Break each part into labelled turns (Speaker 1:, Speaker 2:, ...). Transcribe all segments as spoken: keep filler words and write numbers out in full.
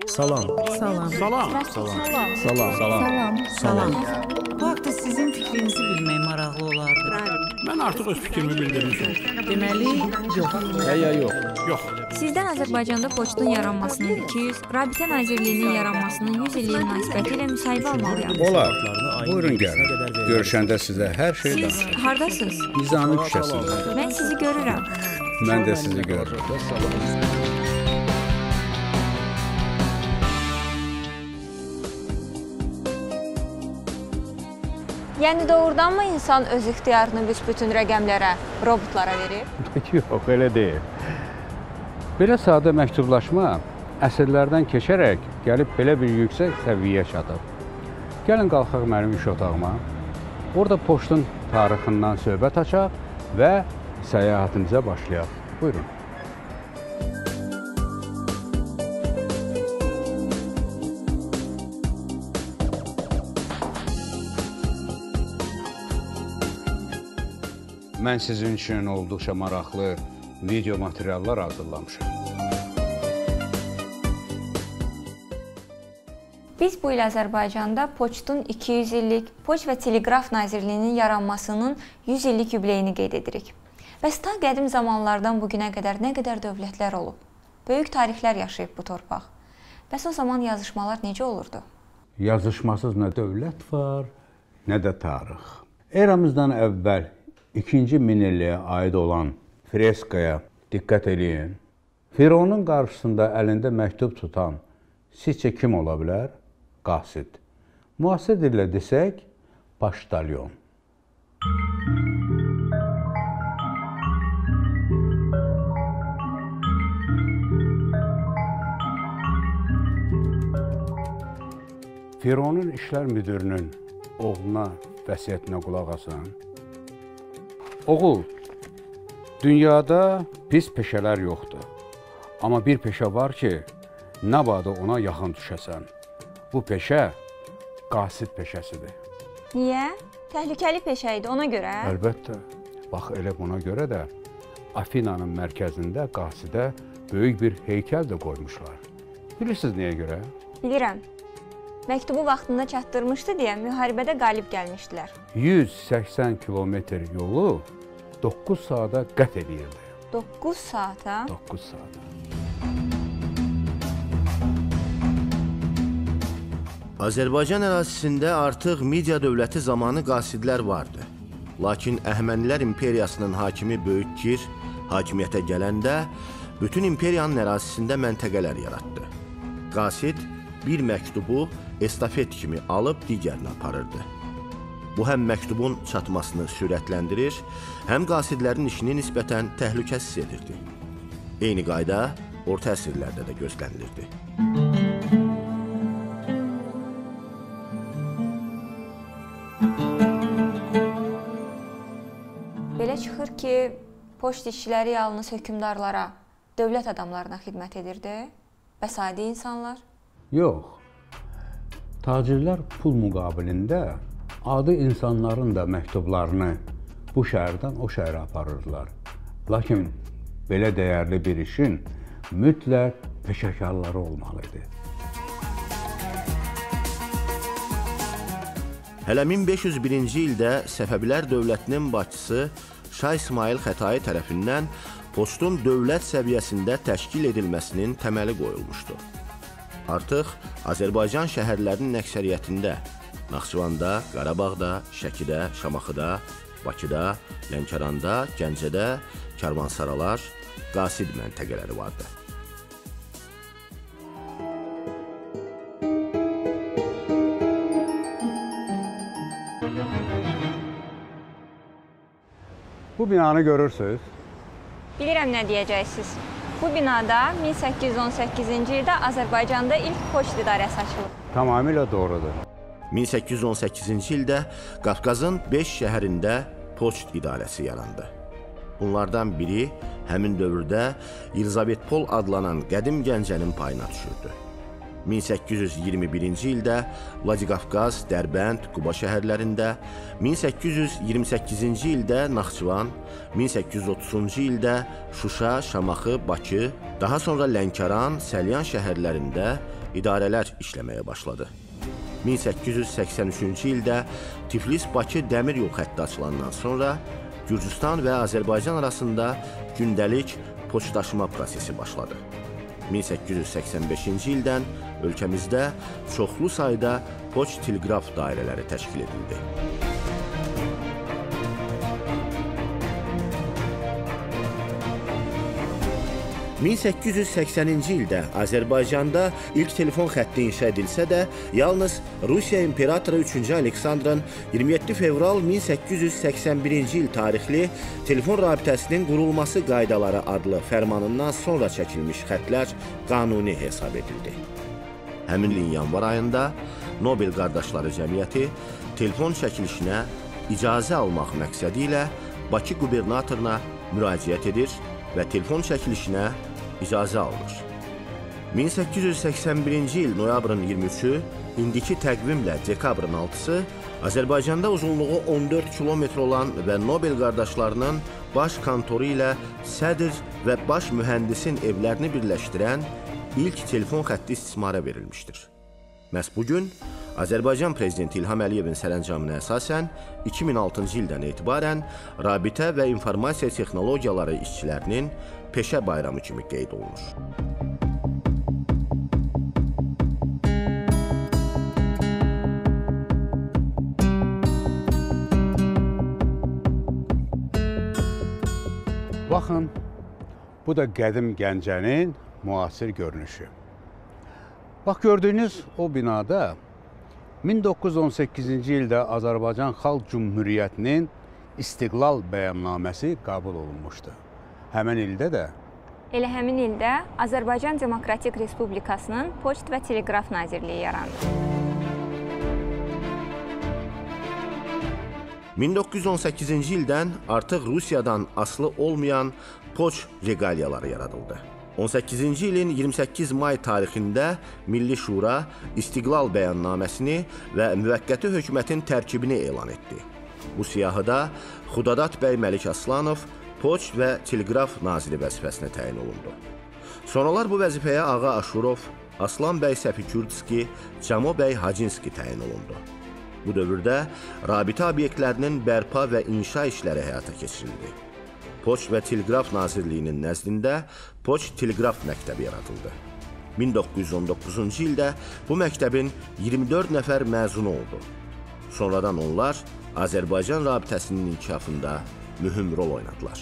Speaker 1: Salam.
Speaker 2: Salam.
Speaker 3: Salam.
Speaker 1: Salam.
Speaker 2: Salam.
Speaker 1: Salam.
Speaker 2: Salam.
Speaker 4: Bu haqda sizin fikrinizi bilmək maraqlı olardı.
Speaker 3: Mən artıq öz fikrimi bildirmişəm.
Speaker 4: Deməli, yox.
Speaker 1: Ya ya yox.
Speaker 3: Yox.
Speaker 5: Sizdən Azərbaycanda poçtun yaranmasının iki yüz, Rabitə Nazirliyinin yaranmasının yüz illiyi münasibəti ilə müsahibə almalıyam.
Speaker 6: Olar. Buyurun gəlin. Görüşəndə sizə hər şey
Speaker 5: Siz
Speaker 6: danışırım.
Speaker 5: hardasınız?
Speaker 6: Nizami küçəsində.
Speaker 5: Mən sizi görürəm.
Speaker 6: Mən də sizi görürəm.
Speaker 5: Yəni doğrudanmı insan öz ixtiyarını büsbütün rəqəmlərə, robotlara verir?
Speaker 6: Yox, elə deyil. Belə sadə məktublaşma əsrlərdən keçərək gəlib belə bir yüksək səviyyəyə çatıb. Gəlin qalxaq mənim iş otağıma. Orada poçtun tarixindən söhbət açaq və səyahətimizə başlayaq. Buyurun. Mən sizin üçün olduqca maraqlı video materiallar hazırlamışam.
Speaker 5: Biz bu il Azərbaycanda poçtun iki yüz illik, Poçt və Teleqraf Nazirliyinin yaranmasının yüz illik yubileyini qeyd edirik. Bəs ta qədim zamanlardan bugünə qədər nə qədər dövlətlər olub? Böyük tarixlər yaşayıb bu torpaq. Bəs o zaman yazışmalar necə olurdu?
Speaker 6: Yazışmasız nə dövlət var, nə də tarix. Eramızdan əvvəl ikinci minilliyə aid olan freskaya diqqət edin. Fironun qarşısında əlində məktub tutan sizcə kim ola bilər? Qasid. Müasir dillə desək, paştalyon. Fironun işlər müdürünün oğluna vəsiyyətinə qulaq asan. Oğul, dünyada pis peşələr yoxdur. Amma bir peşə var ki, nə vaxtda ona yaxın düşəsən. Bu peşə qasid peşəsidir.
Speaker 5: Niyə? Təhlükəli peşə idi ona görə?
Speaker 6: Əlbəttə. Bax, elə buna görə də Afinanın mərkəzində qasidə böyük bir heykəl də qoymuşlar. Bilirsiniz niyə görə?
Speaker 5: Bilirəm. Məktubu vaxtında çatdırmışdı deyə müharibədə qalib gəlmişdilər.
Speaker 6: yüz səksən kilometr yolu doqquz saata qət edirdi.
Speaker 5: doqquz saata?
Speaker 6: doqquz saata.
Speaker 1: Azərbaycan ərazisində artıq Midiya dövləti zamanı qasidlər vardı. Lakin Əhəmənilər imperiyasının hakimi Böyük Kir hakimiyyətə gələndə bütün imperiyanın ərazisində məntəqələr yaratdı. Qasid bir məktubu estafet kimi alıb digərinə aparırdı. Bu həm məktubun çatmasını sürətləndirir, həm qasidlərin işini nisbətən təhlükəsiz edirdi. Eyni qayda orta əsrlərdə də gözlənilirdi.
Speaker 5: Belə çıxır ki, poçt işçiləri yalnız hökmdarlara, dövlət adamlarına xidmət edirdi və sadə insanlar?
Speaker 6: Yox. Tacirlər pul müqabilində adi insanların da məktublarını bu şəhərdən o şəhərə aparırdılar. Lakin belə dəyərli bir işin mütləq peşəkarları olmalıdır.
Speaker 1: Hələ min beş yüz birinci ildə Səfəvilər dövlətinin başçısı Şah İsmail Xətai tərəfindən poçtun dövlət səviyyəsində təşkil edilməsinin təməli qoyulmuşdu. Artıq Azərbaycan şəhərlərinin əksəriyyətində Naxçıvanda, Qarabağda, Şəkidə, Şamaxıda, Bakıda, Lənkəranda, Gəncədə karvansaralar, qasid məntəqələri vardı.
Speaker 6: Bu binanı görürsünüz.
Speaker 5: Bilirəm nə deyəcəksiniz. Bu binada min səkkiz yüz on səkkizinci ildə Azərbaycanda ilk poçt idarəsi açılıb.
Speaker 6: Tamamilə doğrudur.
Speaker 1: min səkkiz yüz on səkkizinci ildə Qafqazın beş şəhərində poçt idarəsi yarandı. Bunlardan biri həmin dövrdə Yelizavetpol adlanan qədim Gəncənin payına düşürdü. min səkkiz yüz iyirmi birinci ildə Vladikavkaz, Dərbənd, Quba şəhərlərində, min səkkiz yüz iyirmi səkkizinci ildə Naxçıvan, min səkkiz yüz otuzuncu ildə Şuşa, Şamaxı, Bakı, daha sonra Lənkəran, Səlyan şəhərlərində idarələr işləməyə başladı. min səkkiz yüz səksən üçüncü ildə Tiflis-Bakı dəmir yol xətti açılandan sonra Gürcüstan və Azərbaycan arasında gündəlik poçtaşıma prosesi başladı. min səkkiz yüz səksən beşinci ildən ölkəmizdə çoxlu sayda poçt-teleqraf dairələri təşkil edildi. min səkkiz yüz səksəninci ildə Azərbaycanda ilk telefon xətti inşa edilsə də, yalnız Rusiya İmperatoru üçüncü Aleksandrın iyirmi yeddi fevral min səkkiz yüz səksən birinci il tarixli telefon rabitəsinin qurulması qaydaları adlı fərmanından sonra çəkilmiş xətlər qanuni hesab edildi. Həmin ilin yanvar ayında Nobel Qardaşları Cəmiyyəti telefon çəkilişinə icazə almaq məqsədi ilə Bakı qubernatoruna müraciət edir və telefon çəkilişinə icazə alınır. min səkkiz yüz səksən birinci il noyabrın iyirmi üçü, indiki təqvimlə dekabrın altısı Azərbaycanda uzunluğu on dörd kilometr olan və Nobel qardaşlarının baş kontoru ilə sədr və baş mühəndisin evlərini birləşdirən ilk telefon xətti istismara verilmişdir. Məhz bugün Azərbaycan Prezidenti İlham Əliyevin sərəncamına əsasən iki min altıncı ildən etibarən rabitə və informasiya texnologiyaları işçilərinin peşə bayramı kimi qeyd olunur.
Speaker 6: Baxın, bu da qədim Gəncənin müasir görünüşü. Bax, gördüyünüz o binada min doqquz yüz on səkkizinci ildə Azərbaycan Xalq Cümhuriyyətinin İstiqlal Bəyannaməsi qəbul olunmuşdu. Həmin ildə də
Speaker 5: Elə həmin ildə Azərbaycan Demokratik Respublikasının Poçt və Teleqraf Nazirliyi yarandı.
Speaker 1: min doqquz yüz on səkkizinci ildən artıq Rusiyadan asılı olmayan poçt reqaliyaları yaradıldı. on səkkizinci ilin iyirmi səkkiz may tarixində Milli Şura İstiqlal Bəyannaməsini və müvəqqəti hökumətin tərkibini elan etdi. Bu siyahıda Xudadat bəy Məlik Aslanov Poçt və Teleqraf naziri vəzifəsinə təyin olundu. Sonralar bu vəzifəyə Ağa Aşurov, Aslan bəy Səfikürdski, Camo bəy Hacınski təyin olundu. Bu dövrdə rabitə obyektlərinin bərpa və inşa işləri həyata keçirildi. Poçt və Teleqraf Nazirliyinin nəzdində Poçt Teleqraf məktəbi yaradıldı. min doqquz yüz on doqquzuncu ildə bu məktəbin iyirmi dörd nəfər məzunu oldu. Sonradan onlar Azərbaycan rabitəsinin inkişafında mühüm rol oynadılar.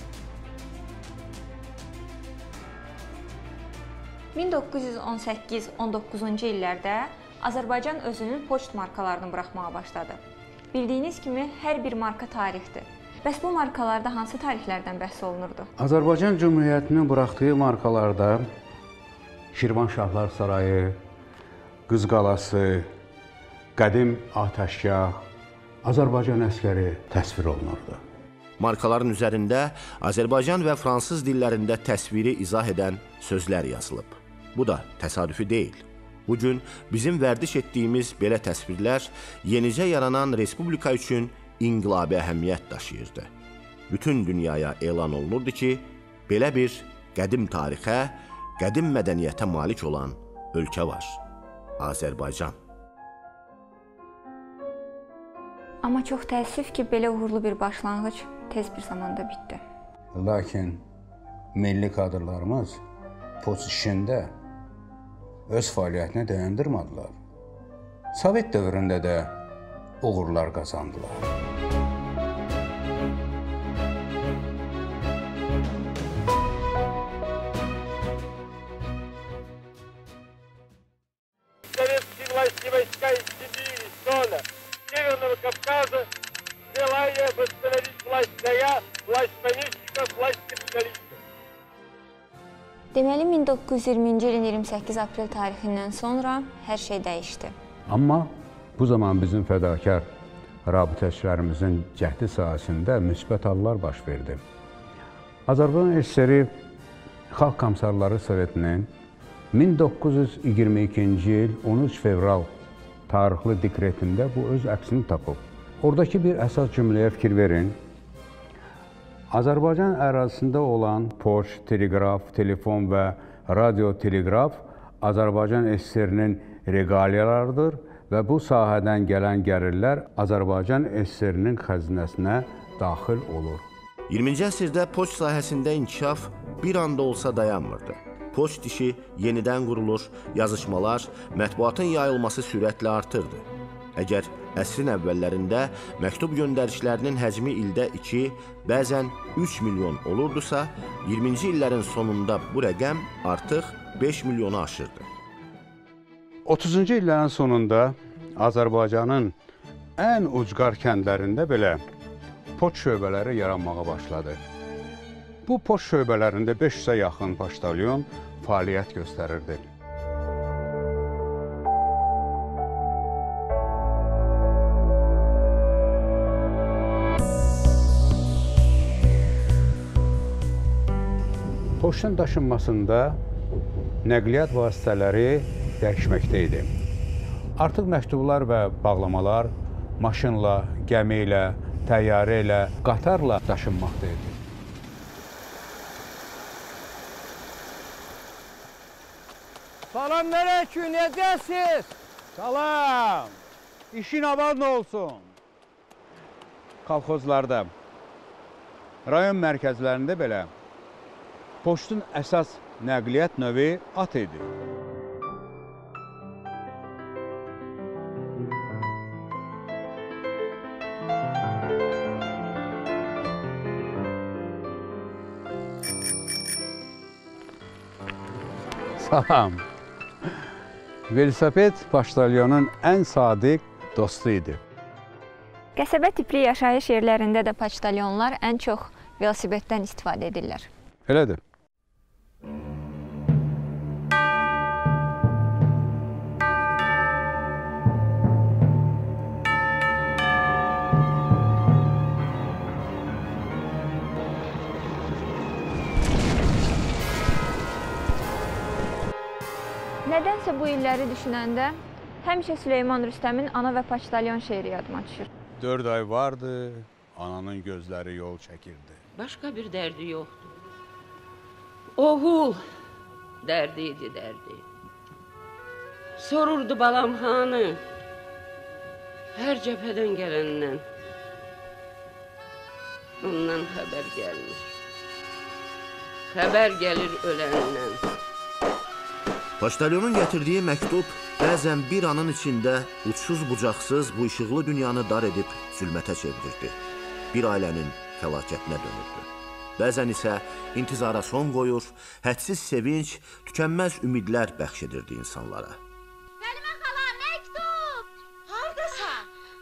Speaker 5: min doqquz yüz on səkkiz on doqquzuncu illərdə Azərbaycan özünün poçt markalarını buraxmağa başladı. Bildiyiniz kimi hər bir marka tarixdir. Bəs bu markalarda hansı tarixlərdən bəhs olunurdu?
Speaker 6: Azərbaycan Cümhuriyyətinin buraxdığı markalarda Şirvanşahlar Sarayı, Qız Qalası, Qədim Atəşgah, Azərbaycan əskəri təsvir olunurdu.
Speaker 1: Markaların üzərində Azərbaycan və fransız dillərində təsviri izah edən sözlər yazılıb. Bu da təsadüfi deyil. Bugün bizim vərdiş etdiyimiz belə təsvirlər yenicə yaranan respublika üçün inqilabi əhəmiyyət daşıyırdı. Bütün dünyaya elan olunurdu ki, belə bir qədim tarixə, qədim mədəniyyətə malik olan ölkə var. Azərbaycan.
Speaker 5: Amma çox təəssüf ki, belə uğurlu bir başlanğıc tez bir zamanda bitdi.
Speaker 6: Lakin milli kadrlarımız poçt işində öz fəaliyyətini dayandırmadılar. Sovet dövründə də uğurlar qazandılar.
Speaker 2: Советские власти войска из Сибири, Дона, Северного Кавказа, желая восстановить власть царя, власть помещиков, власть капиталистов.
Speaker 5: Deməli, min doqquz yüz iyirminci ilin iyirmi səkkiz aprel tarixindən sonra hər şey dəyişdi.
Speaker 6: Amma bu zaman bizim fədakar rabitəçilərimizin cəhdi sahəsində müsbət hallar baş verdi. Azərbaycan S S R Xalq Komissarları Sovetinin min doqquz yüz iyirmi ikinci il on üç fevral tarixli dekretində bu öz əksini tapıb. Oradakı bir əsas cümləyə fikir verin. Azərbaycan ərazisində olan poçt, teleqraf, telefon və radio-teleqraf Azərbaycan S S R-nin reqaliyalarıdır və bu sahədən gələn gəlirlər Azərbaycan S S R-nin xəzinəsinə daxil olur.
Speaker 1: iyirminci əsrdə poçt sahəsində inkişaf bir anda olsa dayanmırdı. Poçt işi yenidən qurulur, yazışmalar, mətbuatın yayılması sürətlə artırdı. Əgər əsrin əvvəllərində məktub göndərişlərinin həcmi ildə iki, bəzən üç milyon olurdusa, iyirminci illərin sonunda bu rəqəm artıq beş milyonu aşırdı.
Speaker 6: otuzuncu illərin sonunda Azərbaycanın ən ucqar kəndlərində belə poçt şöbələri yaranmağa başladı. Bu poçt şöbələrində beş yüzə yaxın poçtalyon fəaliyyət göstərirdi. Poçtun daşınmasında nəqliyyat vasitələri dəyişməkdə idi. Artıq məktublar və bağlamalar maşınla, gəmi ilə, təyyarə ilə, qatarla daşınmaqda idi.
Speaker 7: Salam aleyküm, necəsiz?
Speaker 6: Salam! İşin abad olsun. Kolxozlarda, rayon mərkəzlərində belə poçtun əsas nəqliyyat növü at idi. Salam. Velosiped poçtalyonun ən sadiq dostu idi.
Speaker 5: Qəsəbə tipli yaşayış yerlərində də poçtalyonlar ən çox velosipeddən istifadə edirlər.
Speaker 6: Elədir.
Speaker 5: Nədənsə bu illəri düşünəndə həmişə Süleyman Rüstəmin Ana və Poçtalyon şeiri yadıma düşür.
Speaker 6: Dörd ay vardı, ananın gözləri yol çəkirdi.
Speaker 8: Başqa bir dərdi yoxdur. Oğul dərdi idi dərdi. Sorurdu balam hanı, hər cəbhədən gələndən. Ondan xəbər gəlmir. Xəbər gəlir öləndən.
Speaker 1: Poçtalyonun gətirdiyi məktub bəzən bir anın içində uçsuz-bucaqsız bu işıqlı dünyanı dar edib zülmətə çevirirdi. Bir ailənin fəlakətinə dönürdü. Bəzən isə intizara son qoyur, hədsiz sevinç, tükənməz ümidlər bəxş edirdi insanlara.
Speaker 9: Səlimə xala, məktub! Haradasan?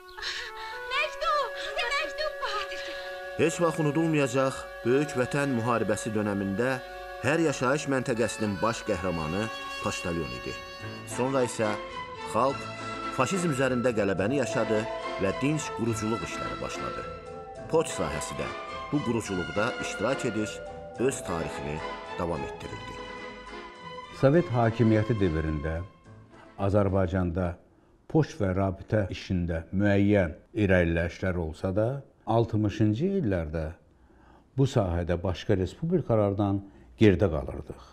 Speaker 9: Məktub, bizdə məktub var.
Speaker 1: Heç vaxt unudulmayacaq Böyük Vətən müharibəsi dönəmində hər yaşayış məntəqəsinin baş qəhrəmanı Poçtalyon idi. Sonra isə xalq faşizm üzərində qələbəni yaşadı və dinc quruculuq işləri başladı. Poçt sahəsi də bu quruculuqda iştirak edir, öz tarixini davam etdirirdi.
Speaker 6: Sovet hakimiyyəti dövründə Azərbaycanda poçt və rabitə işində müəyyən irəliləyişlər olsa da, altmışıncı illərdə bu sahədə başqa respublikalardan geridə qalırdıq.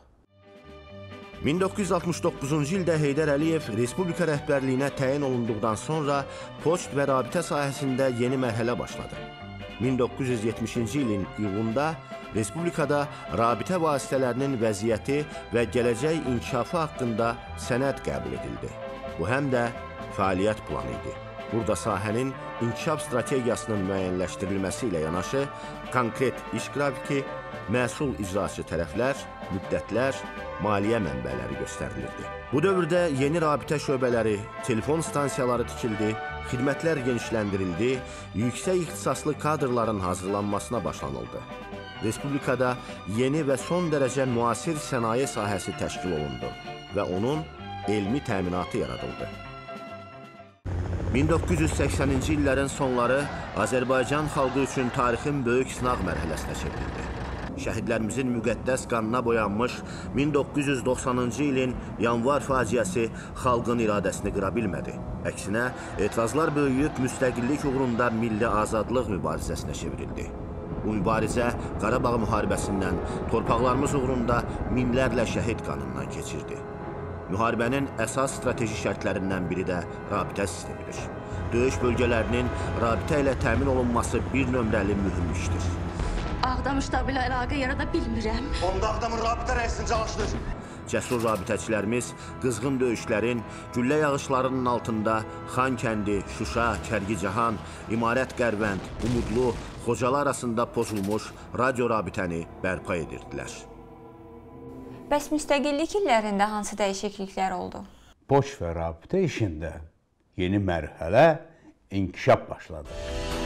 Speaker 1: min doqquz yüz altmış doqquzuncu ildə Heydər Əliyev Respublika rəhbərliyinə təyin olunduqdan sonra poçt və rabitə sahəsində yeni mərhələ başladı. min doqquz yüz yetmişinci ilin iyulunda Respublikada rabitə vasitələrinin vəziyyəti və gələcək inkişafı haqqında sənəd qəbul edildi. Bu həm də fəaliyyət planı idi. Burada sahənin inkişaf strategiyasının müəyyənləşdirilməsi ilə yanaşı, konkret iş qrafiki, məhsul icraçı tərəflər, müddətlər, maliyyə mənbələri göstərilirdi. Bu dövrdə yeni rabitə şöbələri, telefon stansiyaları tikildi, xidmətlər genişləndirildi, yüksək ixtisaslı kadrların hazırlanmasına başlanıldı. Respublikada yeni və son dərəcə müasir sənaye sahəsi təşkil olundu və onun elmi təminatı yaradıldı. min doqquz yüz səksəninci illərin sonları Azərbaycan xalqı üçün tarixin böyük sınaq mərhələsinə çevrildi. Şəhidlərimizin müqəddəs qanına boyanmış min doqquz yüz doxsanıncı ilin yanvar faciəsi xalqın iradəsini qıra bilmədi. Əksinə, etirazlar böyüyüb müstəqillik uğrunda milli azadlıq mübarizəsinə çevrildi. Bu mübarizə Qarabağ müharibəsindən, torpaqlarımız uğrunda minlərlə şəhid qanından keçirdi. Müharibənin əsas strateji şərtlərindən biri də rabitə sistemidir. Döyüş bölgələrinin rabitə ilə təmin olunması bir nömrəli mühüm işdir.
Speaker 9: Ağdam ştabı ilə əlaqə yarada bilmirəm.
Speaker 1: Onda Ağdamın rabitə rəisini çalışdır. Cəsur rabitəçilərimiz qızğın döyüşlərin, güllə yağışlarının altında Xankəndi, Şuşa, Kərkicahan, İmarət Qərvənd, Umudlu, Xocalı arasında pozulmuş radio rabitəni bərpa edirdilər.
Speaker 5: Bəs müstəqillik illərində hansı dəyişikliklər oldu?
Speaker 6: Poçt və rabitə işində yeni mərhələ inkişaf başladı.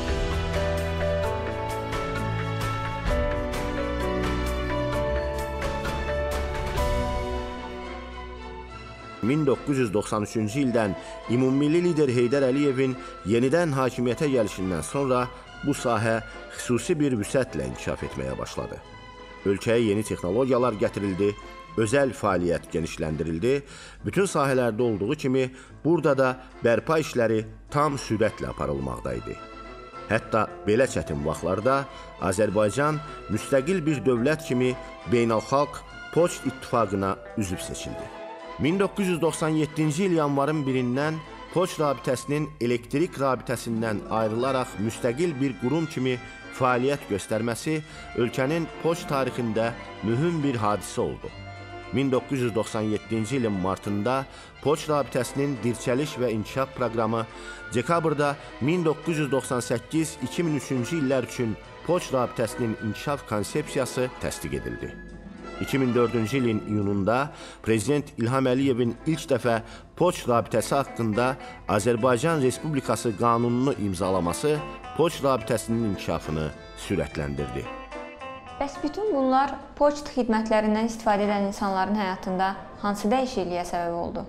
Speaker 1: min doqquz yüz doxsan üçüncü ildən ümummilli lider Heydər Əliyevin yenidən hakimiyyətə gəlişindən sonra bu sahə xüsusi bir vüsətlə inkişaf etməyə başladı. Ölkəyə yeni texnologiyalar gətirildi, özəl fəaliyyət genişləndirildi, bütün sahələrdə olduğu kimi burada da bərpa işləri tam sürətlə aparılmaqdaydı. Hətta belə çətin vaxtlarda Azərbaycan müstəqil bir dövlət kimi beynəlxalq Poçt İttifaqına üzv seçildi. min doqquz yüz doxsan yeddinci il yanvarın birindən Poçt rabitəsinin elektrik rabitəsindən ayrılaraq müstəqil bir qurum kimi fəaliyyət göstərməsi ölkənin poçt tarixində mühüm bir hadisə oldu. min doqquz yüz doxsan yeddinci ilin martında Poçt rabitəsinin dirçəliş və inkişaf proqramı, dekabrda min doqquz yüz doxsan səkkiz iki min üçüncü illər üçün Poçt rabitəsinin inkişaf konsepsiyası təsdiq edildi. iki min dördüncü ilin iyununda Prezident İlham Əliyevin ilk dəfə Poçt rabitəsi haqqında Azərbaycan Respublikası qanununu imzalaması Poçt rabitəsinin inkişafını sürətləndirdi.
Speaker 5: Bəs bütün bunlar poçt xidmətlərindən istifadə edən insanların həyatında hansı dəyişikliyə səbəb oldu?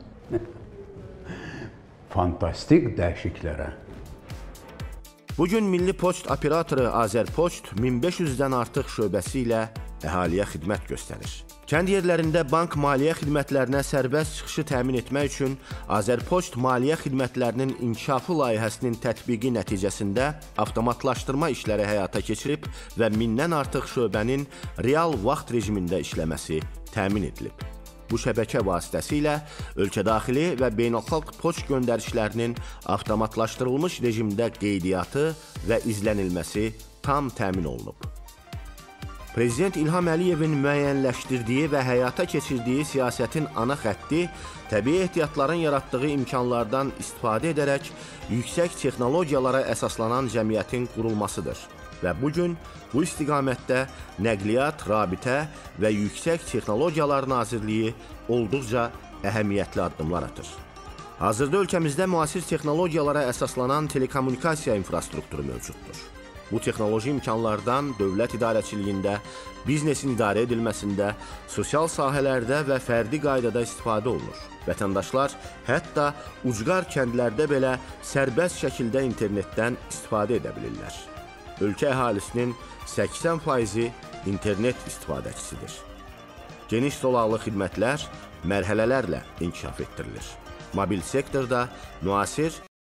Speaker 6: Fantastik dəyişikliklərə.
Speaker 1: Bugün Milli Poçt Operatoru Azərpoçt min beş yüzdən artıq şöbəsi ilə əhaliyə xidmət göstərir. Kənd yerlərində bank maliyyə xidmətlərinə sərbəst çıxışı təmin etmək üçün Azərpoçt maliyyə xidmətlərinin inkişafı layihəsinin tətbiqi nəticəsində avtomatlaşdırma işləri həyata keçirib və mindən artıq şöbənin real vaxt rejimində işləməsi təmin edilib. Bu şəbəkə vasitəsilə ölkədaxili və beynəlxalq poçt göndərişlərinin avtomatlaşdırılmış rejimdə qeydiyyatı və izlənilməsi tam təmin olunub. Prezident İlham Əliyevin müəyyənləşdirdiyi və həyata keçirdiyi siyasətin ana xətti təbii ehtiyatların yaratdığı imkanlardan istifadə edərək yüksək texnologiyalara əsaslanan cəmiyyətin qurulmasıdır. Və bugün bu istiqamətdə Nəqliyyat, Rabitə və Yüksək Texnologiyalar Nazirliyi olduqca əhəmiyyətli addımlar atır. Hazırda ölkəmizdə müasir texnologiyalara əsaslanan telekommunikasiya infrastrukturu mövcuddur. Bu texnoloji imkanlardan dövlət idarəçiliyində, biznesin idarə edilməsində, sosial sahələrdə və fərdi qaydada istifadə olunur. Vətəndaşlar hətta ucqar kəndlərdə belə sərbəst şəkildə internetdən istifadə edə bilirlər. Ölkə əhalisinin səksən faizi internet istifadəçisidir. Geniş zolaqlı xidmətlər mərhələlərlə inkişaf etdirilir. Mobil sektorda müasir